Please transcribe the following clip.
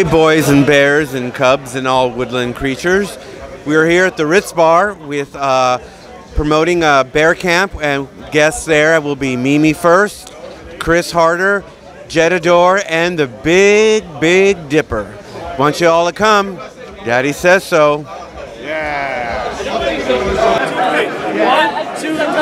boys and bears and cubs and all woodland creatures. We are here at the Ritz Bar with promoting a bear camp, and guests there will be Mimi First, Chris Harder, Jetador, and the Big Dipper. Want you all to come. Daddy says so. Yeah. 1, 2,